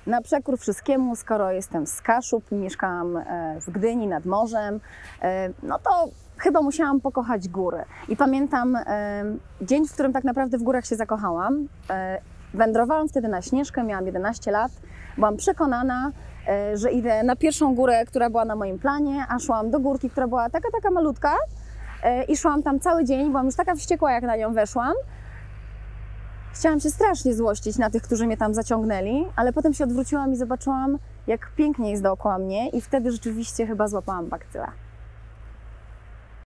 Na przekór wszystkiemu, skoro jestem z Kaszub, mieszkałam w Gdyni nad morzem, no to chyba musiałam pokochać góry. I pamiętam dzień, w którym tak naprawdę w górach się zakochałam. Wędrowałam wtedy na Śnieżkę, miałam 11 lat. Byłam przekonana, że idę na pierwszą górę, która była na moim planie, a szłam do górki, która była taka malutka i szłam tam cały dzień. Byłam już taka wściekła, jak na nią weszłam. Chciałam się strasznie złościć na tych, którzy mnie tam zaciągnęli, ale potem się odwróciłam i zobaczyłam, jak pięknie jest dookoła mnie i wtedy rzeczywiście chyba złapałam bakcyla.